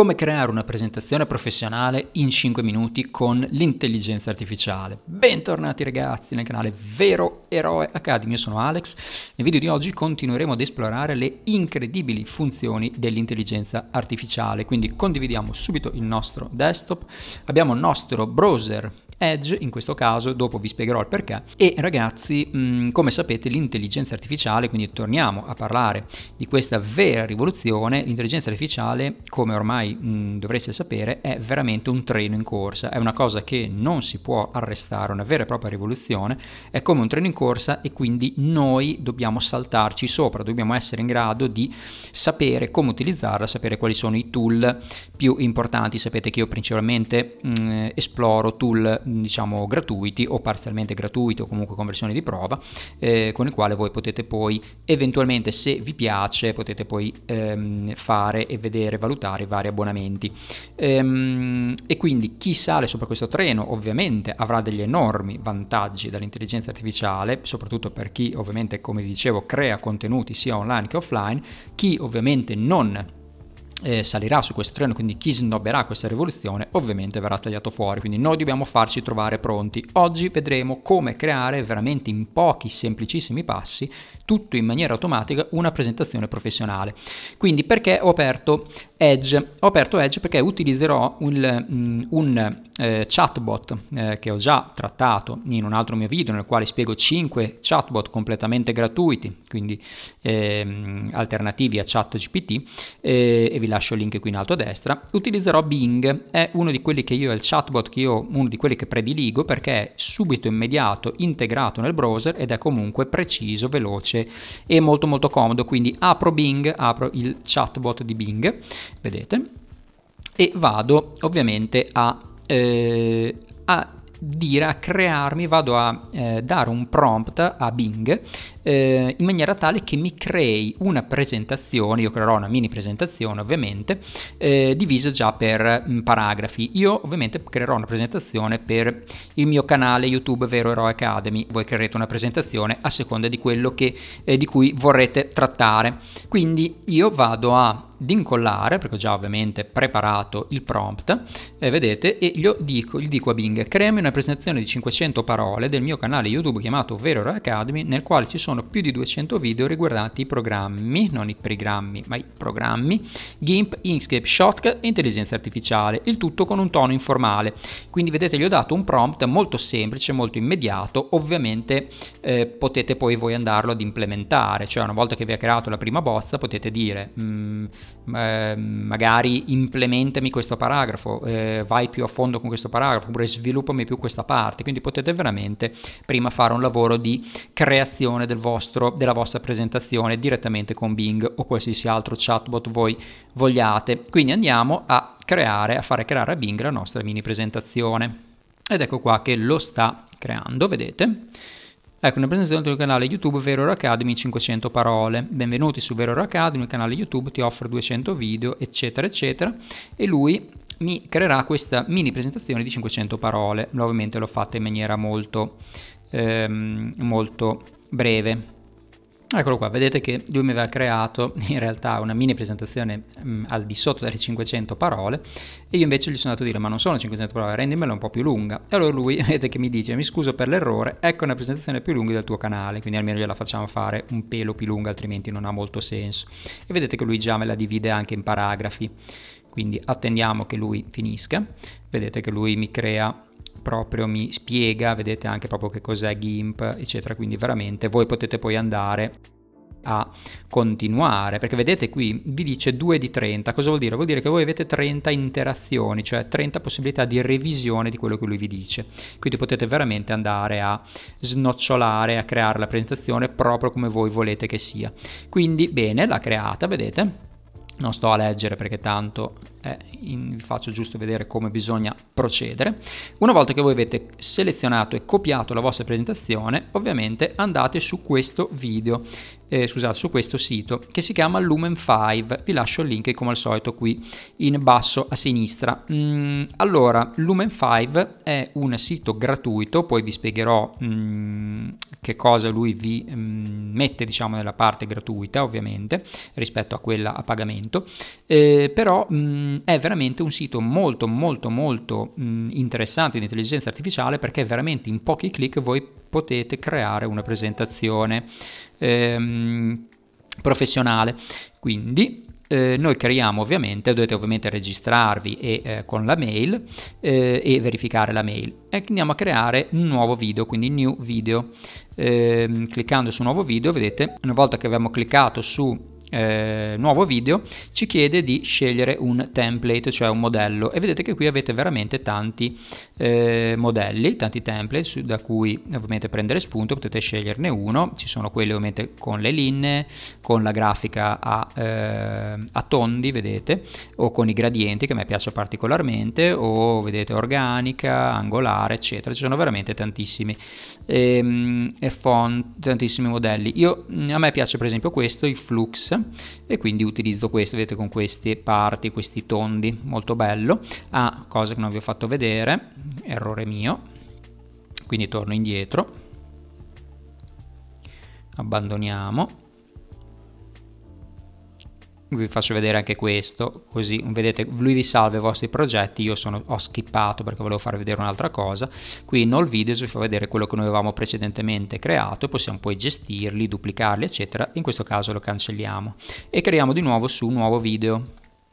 Come creare una presentazione professionale in 5 minuti con l'intelligenza artificiale. Bentornati ragazzi nel canale Vero Eroe Academy, io sono Alex. Nel video di oggi continueremo ad esplorare le incredibili funzioni dell'intelligenza artificiale, quindi condividiamo subito il nostro desktop, abbiamo il nostro browser Edge in questo caso, dopo vi spiegherò il perché. E ragazzi, come sapete, l'intelligenza artificiale, quindi torniamo a parlare di questa vera rivoluzione, l'intelligenza artificiale, come ormai dovreste sapere, è veramente un treno in corsa, è una cosa che non si può arrestare, una vera e propria rivoluzione, è come un treno in corsa e quindi noi dobbiamo saltarci sopra, dobbiamo essere in grado di sapere come utilizzarla, sapere quali sono i tool più importanti. Sapete che io principalmente esploro tool diciamo gratuiti o parzialmente gratuiti o comunque con versioni di prova, con il quale voi potete poi eventualmente, se vi piace, potete poi fare e vedere, valutare i vari abbonamenti, e quindi chi sale sopra questo treno ovviamente avrà degli enormi vantaggi dall'intelligenza artificiale, soprattutto per chi ovviamente, come vi dicevo, crea contenuti sia online che offline. Chi ovviamente non salirà su questo treno, quindi chi snobberà questa rivoluzione, ovviamente verrà tagliato fuori, quindi noi dobbiamo farci trovare pronti. Oggi vedremo come creare veramente in pochi semplicissimi passi, tutto in maniera automatica, una presentazione professionale. Quindi perché ho aperto Edge? Ho aperto Edge perché utilizzerò un chatbot che ho già trattato in un altro mio video nel quale spiego 5 chatbot completamente gratuiti, quindi alternativi a ChatGPT, e vi lascio il link qui in alto a destra. Utilizzerò Bing, è uno di quelli che io, è il chatbot che io, uno di quelli che prediligo perché è subito immediato, integrato nel browser ed è comunque preciso, veloce e molto molto comodo. Quindi apro Bing, apro il chatbot di Bing, vedete, e vado ovviamente a crearmi, vado a dare un prompt a Bing in maniera tale che mi crei una presentazione. Io creerò una mini presentazione ovviamente divisa già per paragrafi. Io ovviamente creerò una presentazione per il mio canale YouTube Vero Eroe Academy, voi creerete una presentazione a seconda di quello che, di cui vorrete trattare. Quindi io vado ad incollare, perché ho già ovviamente preparato il prompt, vedete, e gli dico a Bing: creami una presentazione di 500 parole del mio canale YouTube chiamato Vero Eroe Academy, nel quale ci sono più di 200 video riguardanti i programmi, non i programmi ma i programmi, GIMP, Inkscape, Shotcut e intelligenza artificiale, il tutto con un tono informale. Quindi vedete, gli ho dato un prompt molto semplice, molto immediato. Ovviamente potete poi voi andarlo ad implementare, cioè una volta che vi ha creato la prima bozza potete dire magari implementami questo paragrafo, vai più a fondo con questo paragrafo, oppure sviluppami più questa parte. Quindi potete veramente prima fare un lavoro di creazione della vostra presentazione direttamente con Bing o qualsiasi altro chatbot voi vogliate. Quindi andiamo a fare creare a Bing la nostra mini presentazione, ed ecco qua che lo sta creando, vedete. Ecco una presentazione del canale YouTube Vero Eroe Academy, 500 parole. Benvenuti su Vero Eroe Academy, il canale YouTube ti offre 200 video, eccetera eccetera, e lui mi creerà questa mini presentazione di 500 parole. Ovviamente l'ho fatta in maniera molto molto breve. Eccolo qua, vedete che lui mi aveva creato in realtà una mini presentazione al di sotto delle 500 parole, e io invece gli sono andato a dire: ma non sono 500 parole, rendimela un po' più lunga. E allora lui, vedete che mi dice: mi scuso per l'errore, ecco una presentazione più lunga del tuo canale, quindi almeno gliela facciamo fare un pelo più lunga, altrimenti non ha molto senso. E vedete che lui già me la divide anche in paragrafi, quindi attendiamo che lui finisca. Vedete che lui mi crea proprio, mi spiega, vedete anche proprio che cos'è GIMP, eccetera. Quindi veramente voi potete poi andare a continuare, perché vedete qui vi dice 2 di 30. Cosa vuol dire? Vuol dire che voi avete 30 interazioni, cioè 30 possibilità di revisione di quello che lui vi dice. Quindi potete veramente andare a snocciolare, a creare la presentazione proprio come voi volete che sia. Quindi bene, l'ha creata, vedete. Non sto a leggere perché tanto vi faccio giusto vedere come bisogna procedere. Una volta che voi avete selezionato e copiato la vostra presentazione, ovviamente andate su questo video, scusate, su questo sito che si chiama Lumen 5. Vi lascio il link come al solito qui in basso a sinistra. Allora, Lumen 5 è un sito gratuito, poi vi spiegherò che cosa lui vi mette, nella parte gratuita, ovviamente, rispetto a quella a pagamento, però è veramente un sito molto interessante di intelligenza artificiale, perché veramente in pochi clic voi potete creare una presentazione professionale. Quindi noi creiamo, dovete ovviamente registrarvi con la mail e verificare la mail, e andiamo a creare un nuovo video, quindi new video. Cliccando su nuovo video, vedete, una volta che abbiamo cliccato su nuovo video, ci chiede di scegliere un template, cioè un modello, e vedete che qui avete veramente tanti modelli, tanti template da cui ovviamente prendere spunto. Potete sceglierne uno, ci sono quelli ovviamente con le linee, con la grafica a tondi, vedete, o con i gradienti, che a me piace particolarmente, o vedete organica, angolare, eccetera. Ci sono veramente tantissimi font, tantissimi modelli. A me piace per esempio questo, il Flux, e quindi utilizzo questo, vedete, con questi parti, questi tondi, molto bello. Cosa che non vi ho fatto vedere, errore mio, quindi torno indietro, abbandoniamo, vi faccio vedere anche questo, così vedete, lui vi salva i vostri progetti. Io ho skippato perché volevo farvi vedere un'altra cosa. Qui in all videos vi fa vedere quello che noi avevamo precedentemente creato, e possiamo poi gestirli, duplicarli, eccetera. In questo caso lo cancelliamo e creiamo di nuovo su nuovo video.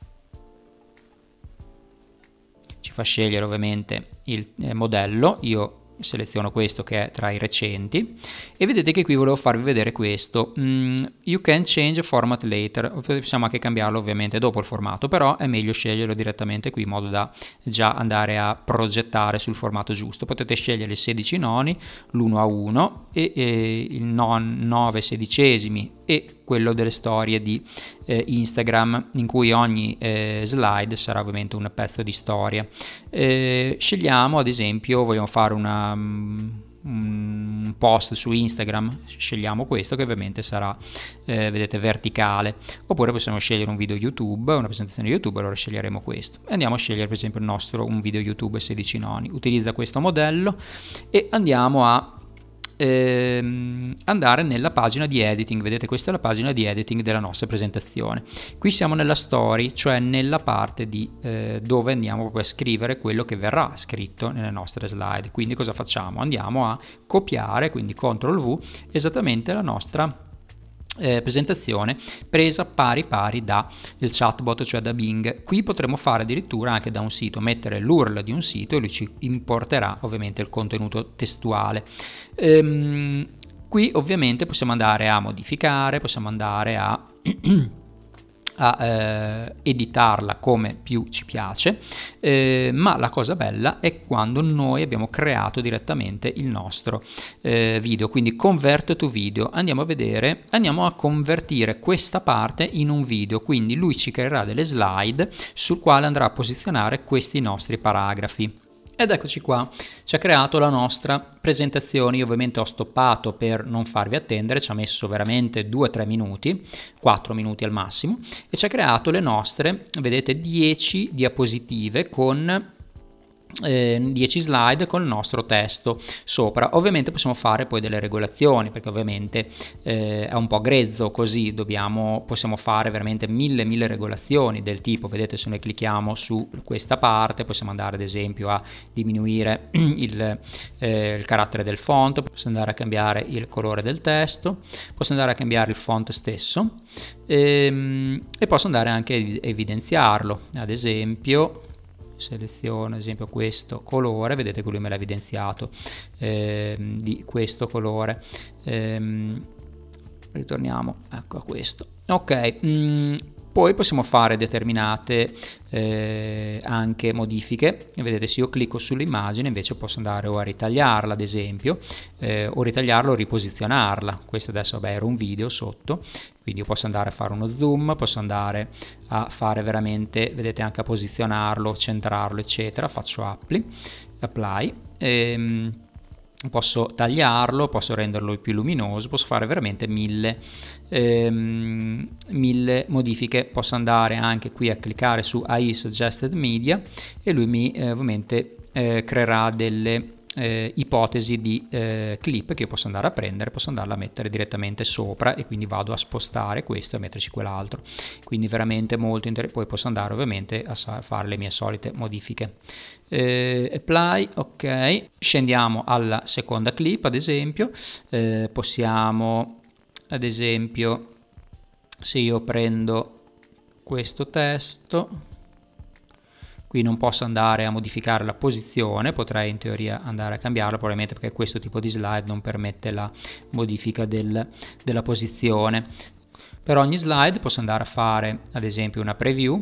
Ci fa scegliere ovviamente il modello. Io seleziono questo che è tra i recenti, e vedete che qui volevo farvi vedere questo, you can change format later. Possiamo anche cambiarlo ovviamente dopo il formato, però è meglio sceglierlo direttamente qui, in modo da già andare a progettare sul formato giusto. Potete scegliere i 16 noni, l'1:1 e il 9 sedicesimi, e quello delle storie di Instagram, in cui ogni slide sarà ovviamente un pezzo di storia. Scegliamo, ad esempio, vogliamo fare un post su Instagram, scegliamo questo, che ovviamente sarà vedete, verticale. Oppure possiamo scegliere un video YouTube, una presentazione YouTube, allora sceglieremo questo. Andiamo a scegliere per esempio un video YouTube 16 noni. Utilizza questo modello e andiamo a andare nella pagina di editing. Vedete, questa è la pagina di editing della nostra presentazione. Qui siamo nella story, cioè nella parte di dove andiamo proprio a scrivere quello che verrà scritto nelle nostre slide. Quindi cosa facciamo? Andiamo a copiare, quindi CTRL V, esattamente la nostra presentazione presa pari da il chatbot, cioè da Bing. Qui potremo fare addirittura anche da un sito, mettere l'URL di un sito, e lui ci importerà ovviamente il contenuto testuale. Qui ovviamente possiamo andare a modificare, possiamo andare a editarla come più ci piace, ma la cosa bella è quando noi abbiamo creato direttamente il nostro video. Quindi convert to video, andiamo a convertire questa parte in un video. Quindi lui ci creerà delle slide sul quale andrà a posizionare questi nostri paragrafi. Ed eccoci qua, ci ha creato la nostra presentazione. Io ovviamente ho stoppato per non farvi attendere, ci ha messo veramente 2-3 minuti, 4 minuti al massimo, e ci ha creato le nostre, vedete, 10 diapositive con 10 slide con il nostro testo sopra. Ovviamente possiamo fare poi delle regolazioni, perché ovviamente è un po' grezzo così, possiamo fare veramente mille regolazioni del tipo, vedete, se noi clicchiamo su questa parte possiamo andare ad esempio a diminuire il carattere del font, posso andare a cambiare il colore del testo, posso andare a cambiare il font stesso, e posso andare anche a evidenziarlo. Ad esempio seleziono ad esempio questo colore, vedete che lui me l'ha evidenziato di questo colore. Ritorniamo, ecco, a questo. Ok, poi possiamo fare determinate anche modifiche. Vedete, se io clicco sull'immagine invece posso andare o a ritagliarla ad esempio, o ritagliarla o riposizionarla. Questo adesso, vabbè, era un video sotto, quindi io posso andare a fare uno zoom, posso andare a fare veramente, vedete, anche a posizionarlo, centrarlo, eccetera. Faccio apply, posso tagliarlo, posso renderlo più luminoso, posso fare veramente mille modifiche. Posso andare anche qui a cliccare su AI Suggested Media, e lui mi ovviamente creerà delle ipotesi di clip che io posso andare a prendere, posso andarla a mettere direttamente sopra e quindi vado a spostare questo e a metterci quell'altro, quindi veramente molto interessante. Poi posso andare ovviamente a fare le mie solite modifiche. Apply, ok, scendiamo alla seconda clip ad esempio, possiamo ad esempio, se io prendo questo testo, qui non posso andare a modificare la posizione, potrei in teoria andare a cambiarla, probabilmente perché questo tipo di slide non permette la modifica della posizione. Per ogni slide posso andare a fare ad esempio una preview.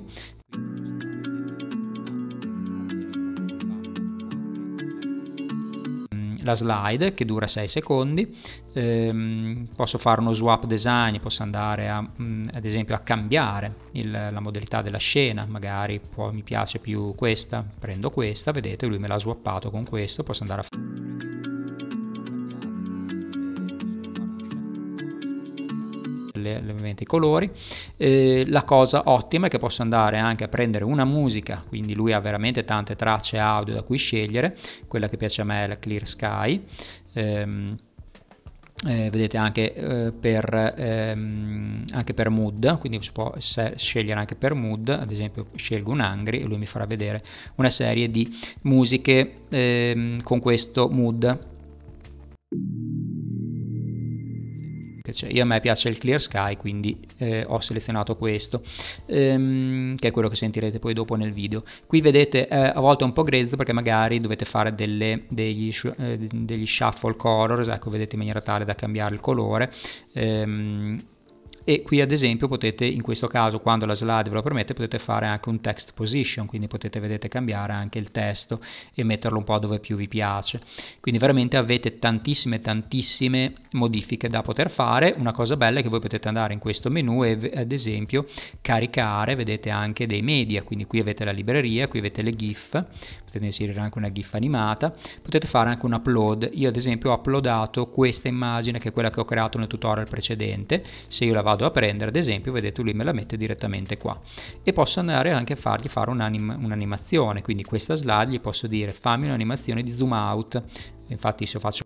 La slide che dura 6 secondi, posso fare uno swap design, posso andare ad esempio a cambiare la modalità della scena, magari mi piace più questa, prendo questa, vedete lui me l'ha swappato con questo, posso andare a ovviamente i colori. La cosa ottima è che posso andare anche a prendere una musica, quindi lui ha veramente tante tracce audio da cui scegliere, quella che piace a me è la Clear Sky. Vedete anche per mood, quindi si può scegliere anche per mood, ad esempio scelgo un Angry e lui mi farà vedere una serie di musiche con questo mood. A me piace il Clear Sky, quindi ho selezionato questo, che è quello che sentirete poi dopo nel video. Qui vedete a volte è un po' grezzo perché magari dovete fare degli shuffle colors, ecco, vedete, in maniera tale da cambiare il colore. E qui ad esempio potete, in questo caso quando la slide ve lo permette, potete fare anche un text position, quindi potete, vedete, cambiare anche il testo e metterlo un po' dove più vi piace. Quindi veramente avete tantissime modifiche da poter fare. Una cosa bella è che voi potete andare in questo menu e ad esempio caricare, vedete, anche dei media, quindi qui avete la libreria, qui avete le GIF, potete inserire anche una GIF animata, potete fare anche un upload. Io ad esempio ho uploadato questa immagine che è quella che ho creato nel tutorial precedente. Se io la vado a prendere ad esempio, vedete, lui me la mette direttamente qua e posso andare anche a fargli fare un'animazione, quindi questa slide gli posso dire fammi un'animazione di zoom out. Infatti se io faccio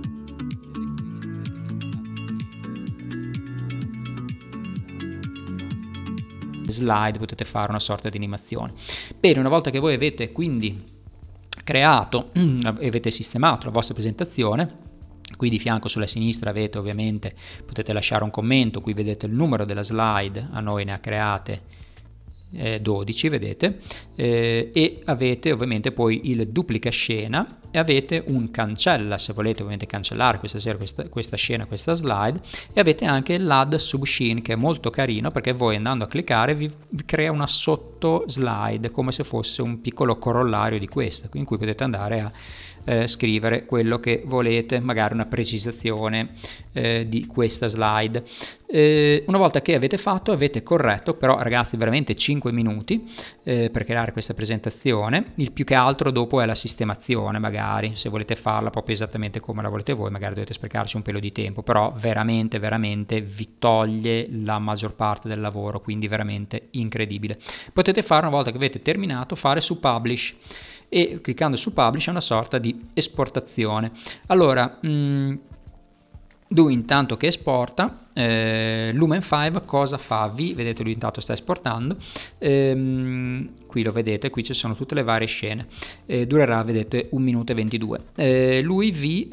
slide potete fare una sorta di animazione. Bene, una volta che voi avete quindi creato e avete sistemato la vostra presentazione, qui di fianco sulla sinistra avete ovviamente, potete lasciare un commento, qui vedete il numero della slide, a noi ne ha create 12, vedete, e avete ovviamente poi il duplica scena e avete un cancella se volete ovviamente cancellare questa scena, questa slide, e avete anche l'add sub scene che è molto carino perché voi andando a cliccare vi crea una sotto slide come se fosse un piccolo corollario di questa, in cui potete andare a scrivere quello che volete, magari una precisazione di questa slide. Una volta che avete fatto, avete corretto, però ragazzi veramente 5 minuti per creare questa presentazione. Il più che altro dopo è la sistemazione, magari se volete farla proprio esattamente come la volete voi, magari dovete sprecarci un pelo di tempo, però veramente vi toglie la maggior parte del lavoro, quindi veramente incredibile. Potete fare, una volta che avete terminato, fare su Publish, e cliccando su Publish è una sorta di esportazione. Allora lui intanto che esporta, Lumen 5 cosa fa? Vedete, lui intanto sta esportando, qui lo vedete, qui ci sono tutte le varie scene, durerà, vedete, 1 minuto e 22. Lui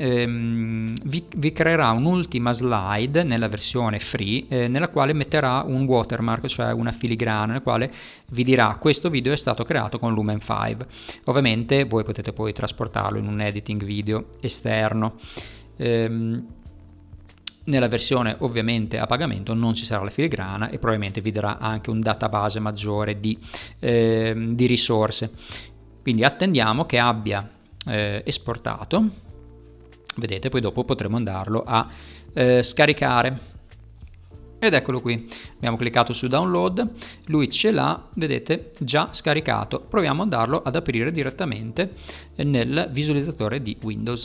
vi creerà un'ultima slide nella versione free, nella quale metterà un watermark, cioè una filigrana, nel quale vi dirà questo video è stato creato con Lumen 5. Ovviamente voi potete poi trasportarlo in un editing video esterno. Nella versione ovviamente a pagamento non ci sarà la filigrana e probabilmente vi darà anche un database maggiore di risorse. Quindi attendiamo che abbia esportato, vedete, poi dopo potremo andarlo a scaricare. Ed eccolo qui, abbiamo cliccato su download, lui ce l'ha, vedete, già scaricato. Proviamo ad andarlo ad aprire direttamente nel visualizzatore di Windows.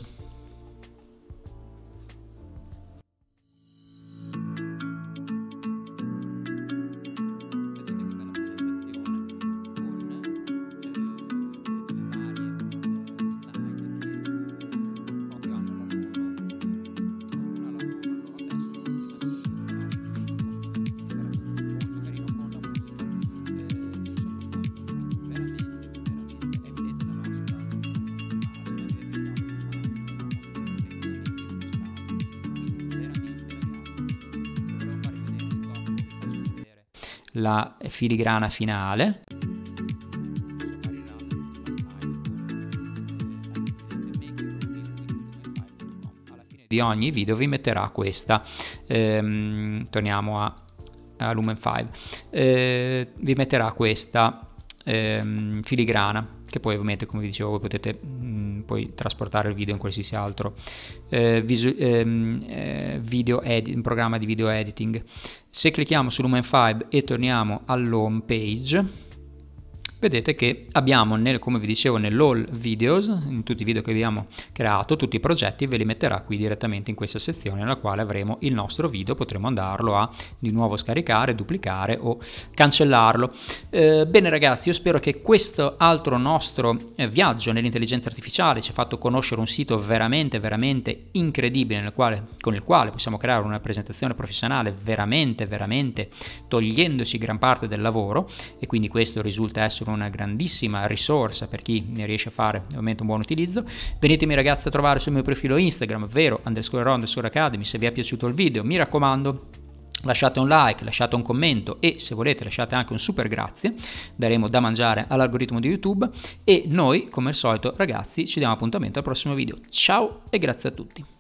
la filigrana finale. Di ogni video vi metterà questa, torniamo a Lumen 5, vi metterà questa filigrana, che poi ovviamente, come vi dicevo, voi potete poi trasportare il video in qualsiasi altro programma di video editing. Se clicchiamo su Lumen 5 e torniamo all'home page, vedete che abbiamo, come vi dicevo, nell'all videos, in tutti i video che abbiamo creato, tutti i progetti ve li metterà qui direttamente in questa sezione, nella quale avremo il nostro video, potremo andarlo a di nuovo scaricare, duplicare o cancellarlo. Bene ragazzi, io spero che questo altro nostro viaggio nell'intelligenza artificiale ci ha fatto conoscere un sito veramente incredibile, con il quale possiamo creare una presentazione professionale veramente togliendoci gran parte del lavoro, e quindi questo risulta essere una grandissima risorsa per chi ne riesce a fare ovviamente un buon utilizzo. Venitemi ragazzi a trovare sul mio profilo Instagram, vero_ro_academy, se vi è piaciuto il video. Mi raccomando, lasciate un like, lasciate un commento e se volete lasciate anche un super grazie, daremo da mangiare all'algoritmo di YouTube, e noi come al solito ragazzi ci diamo appuntamento al prossimo video. Ciao e grazie a tutti.